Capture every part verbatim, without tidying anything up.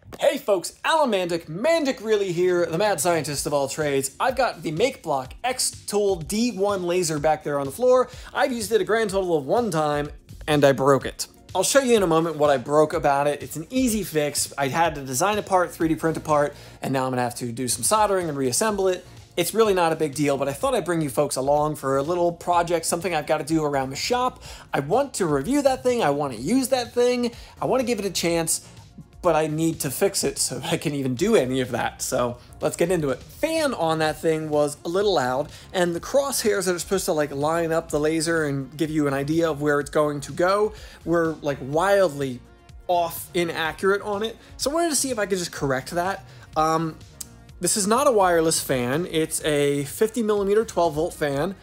Hey folks, Alan Mandic, Mandic Really here, the mad scientist of all trades. I've got the MakeBlock Xtool D one laser back there on the floor. I've used it a grand total of one time, and I broke it. I'll show you in a moment what I broke about it. It's an easy fix. I had to design a part, three D print a part, and now I'm gonna have to do some soldering and reassemble it. It's really not a big deal, but I thought I'd bring you folks along for a little project, something I've got to do around the shop. I want to review that thing, I want to use that thing, I want to give it a chance, but I need to fix it so I can even do any of that. So let's get into it. Fan on that thing was a little loud, and the crosshairs that are supposed to like line up the laser and give you an idea of where it's going to go were like wildly off, inaccurate on it. So I wanted to see if I could just correct that. Um, this is not a wireless fan. It's a fifty millimeter twelve volt fan,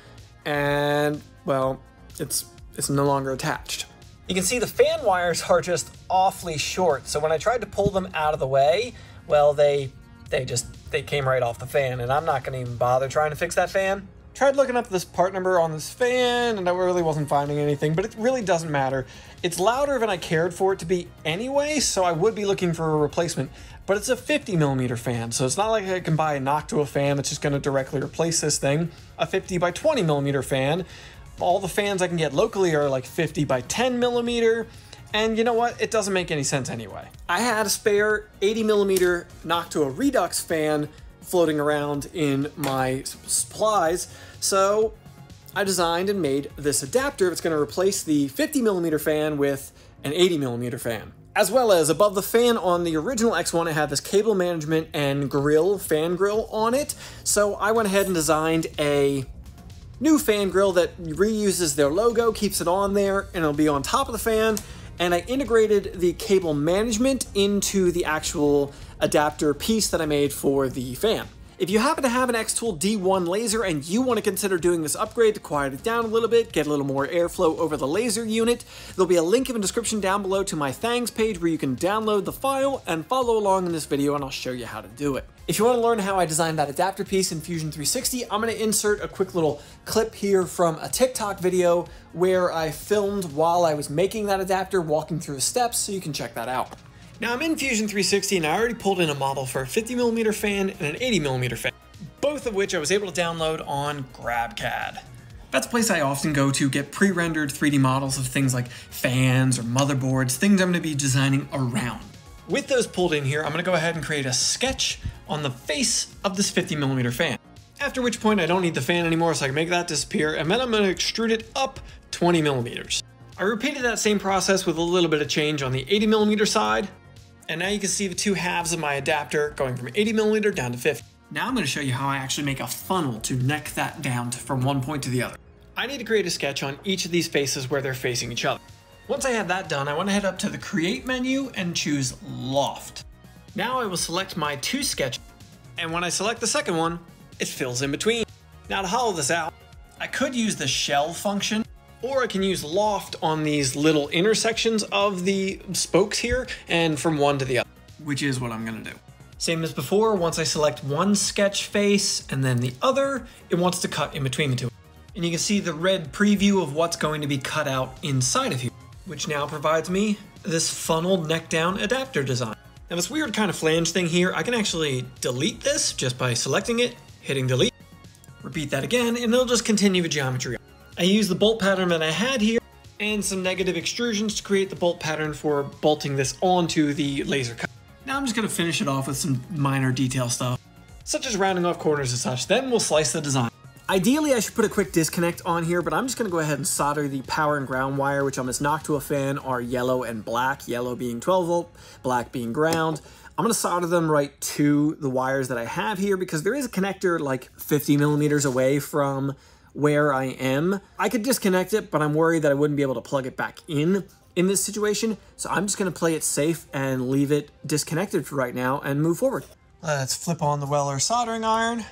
and well, it's it's no longer attached. You can see the fan wires are just awfully short, so when I tried to pull them out of the way, well, they they just they came right off the fan, and I'm not going to even bother trying to fix that fan. Tried looking up this part number on this fan, and I really wasn't finding anything, but it really doesn't matter. It's louder than I cared for it to be anyway, so I would be looking for a replacement, but it's a fifty millimeter fan, so it's not like I can buy a Noctua fan that's just going to directly replace this thing. A fifty by twenty millimeter fan. All the fans I can get locally are like fifty by ten millimeter, and you know what? It doesn't make any sense anyway. I had a spare eighty millimeter Noctua Redux fan floating around in my supplies, so I designed and made this adapter that's going to replace the fifty millimeter fan with an eighty millimeter fan. As well as above the fan on the original X one, it had this cable management and grill, fan grill on it, so I went ahead and designed a new fan grill that reuses their logo, keeps it on there, and it'll be on top of the fan. And I integrated the cable management into the actual adapter piece that I made for the fan. If you happen to have an Xtool D one laser and you want to consider doing this upgrade to quiet it down a little bit, get a little more airflow over the laser unit, there'll be a link in the description down below to my Thangs page where you can download the file and follow along in this video, and I'll show you how to do it. If you want to learn how I designed that adapter piece in Fusion three sixty, I'm going to insert a quick little clip here from a TikTok video where I filmed while I was making that adapter, walking through the steps, so you can check that out. Now I'm in Fusion three sixty and I already pulled in a model for a fifty millimeter fan and an eighty millimeter fan, both of which I was able to download on GrabCAD. That's a place I often go to get pre-rendered three D models of things like fans or motherboards, things I'm going to be designing around. With those pulled in here, I'm going to go ahead and create a sketch on the face of this fifty millimeter fan. After which point I don't need the fan anymore, so I can make that disappear, and then I'm going to extrude it up twenty millimeters. I repeated that same process with a little bit of change on the eighty millimeter side, and now you can see the two halves of my adapter going from eighty millimeter down to fifty. Now I'm going to show you how I actually make a funnel to neck that down from one point to the other. I need to create a sketch on each of these faces where they're facing each other. Once I have that done, I want to head up to the Create menu and choose Loft. Now I will select my two sketches, and when I select the second one, it fills in between. Now to hollow this out, I could use the shell function, or I can use Loft on these little intersections of the spokes here, and from one to the other, which is what I'm going to do. Same as before, once I select one sketch face and then the other, it wants to cut in between the two. And you can see the red preview of what's going to be cut out inside of here, which now provides me this funneled neck down adapter design. Now this weird kind of flange thing here, I can actually delete this just by selecting it, hitting delete, repeat that again, and it'll just continue the geometry. I use the bolt pattern that I had here and some negative extrusions to create the bolt pattern for bolting this onto the laser cut. Now I'm just going to finish it off with some minor detail stuff, such as rounding off corners and such, then we'll slice the design. Ideally, I should put a quick disconnect on here, but I'm just going to go ahead and solder the power and ground wire, which on this Noctua fan are yellow and black, yellow being twelve volt, black being ground. I'm going to solder them right to the wires that I have here because there is a connector like fifty millimeters away from where I am. I could disconnect it, but I'm worried that I wouldn't be able to plug it back in in this situation, so I'm just going to play it safe and leave it disconnected for right now and move forward. Let's flip on the Weller soldering iron.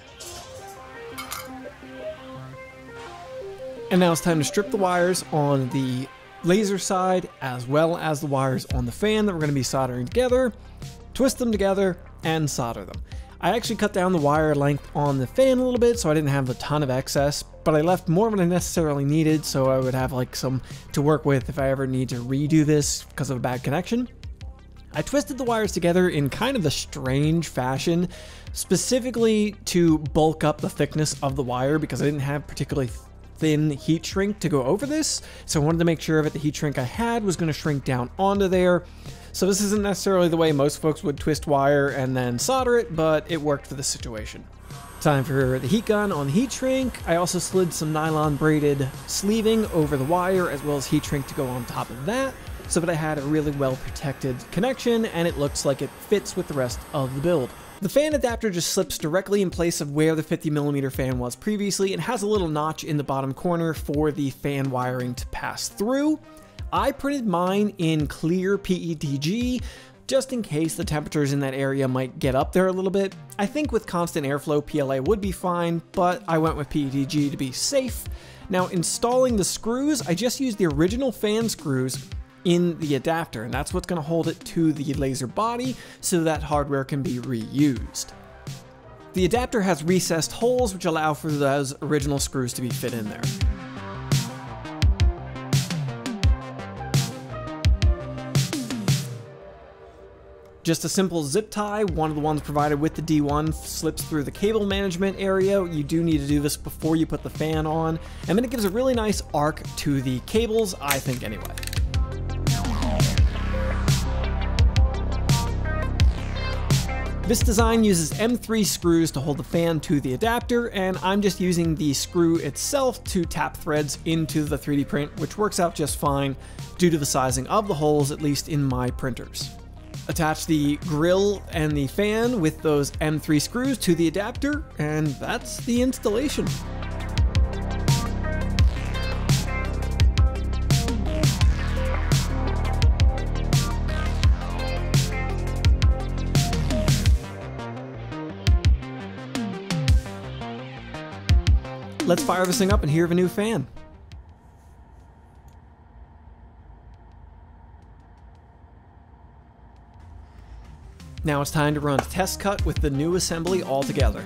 And now it's time to strip the wires on the laser side as well as the wires on the fan that we're going to be soldering together, twist them together, and solder them. I actually cut down the wire length on the fan a little bit so I didn't have a ton of excess, but I left more than I necessarily needed so I would have like some to work with if I ever need to redo this because of a bad connection. I twisted the wires together in kind of a strange fashion, specifically to bulk up the thickness of the wire because I didn't have particularly thin heat shrink to go over this. So I wanted to make sure that the heat shrink I had was going to shrink down onto there. So this isn't necessarily the way most folks would twist wire and then solder it, but it worked for this situation. Time for the heat gun on the heat shrink. I also slid some nylon braided sleeving over the wire as well as heat shrink to go on top of that, so that I had a really well protected connection and it looks like it fits with the rest of the build. The fan adapter just slips directly in place of where the fifty millimeter fan was previously and has a little notch in the bottom corner for the fan wiring to pass through. I printed mine in clear P E T G, just in case the temperatures in that area might get up there a little bit. I think with constant airflow, P L A would be fine, but I went with P E T G to be safe. Now, installing the screws, I just used the original fan screws in the adapter, and that's what's going to hold it to the laser body so that hardware can be reused. The adapter has recessed holes which allow for those original screws to be fit in there. Just a simple zip tie, one of the ones provided with the D one, slips through the cable management area. You do need to do this before you put the fan on, and then it gives a really nice arc to the cables, I think anyway. This design uses M three screws to hold the fan to the adapter, and I'm just using the screw itself to tap threads into the three D print, which works out just fine due to the sizing of the holes, at least in my printers. Attach the grill and the fan with those M three screws to the adapter, and that's the installation. Let's fire this thing up and hear of a new fan. Now it's time to run a test cut with the new assembly all together.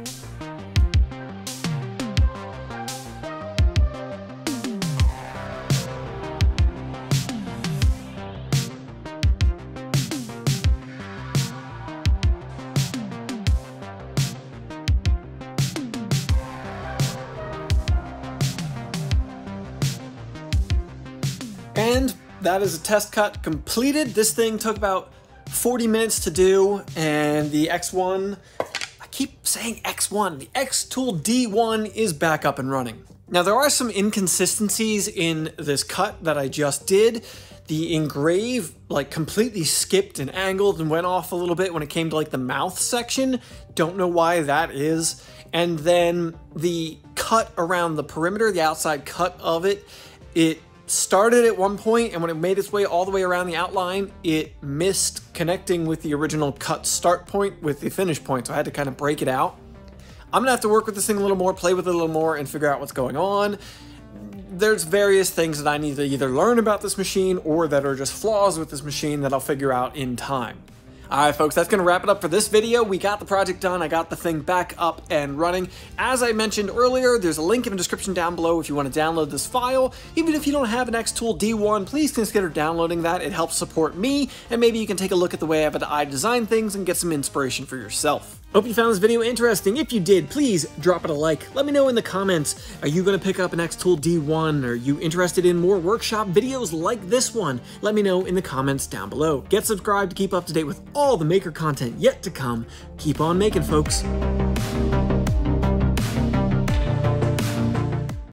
And that is a test cut completed. This thing took about forty minutes to do, and the X one, I keep saying X one, the Xtool D one is back up and running. Now there are some inconsistencies in this cut that I just did. The engrave like completely skipped and angled and went off a little bit when it came to like the mouth section. Don't know why that is. And then the cut around the perimeter, the outside cut of it, it started at one point, and when it made its way all the way around the outline, it missed connecting with the original cut start point with the finish point, so I had to kind of break it out. I'm gonna have to work with this thing a little more, play with it a little more, and figure out what's going on. There's various things that I need to either learn about this machine or that are just flaws with this machine that I'll figure out in time. Alright folks, that's going to wrap it up for this video. We got the project done, I got the thing back up and running. As I mentioned earlier, there's a link in the description down below if you want to download this file. Even if you don't have an Xtool D one, please consider downloading that. It helps support me, and maybe you can take a look at the way I design things and get some inspiration for yourself. Hope you found this video interesting. If you did, please drop it a like. Let me know in the comments, are you going to pick up an Xtool D one? Are you interested in more workshop videos like this one? Let me know in the comments down below. Get subscribed to keep up to date with all the maker content yet to come. Keep on making, folks.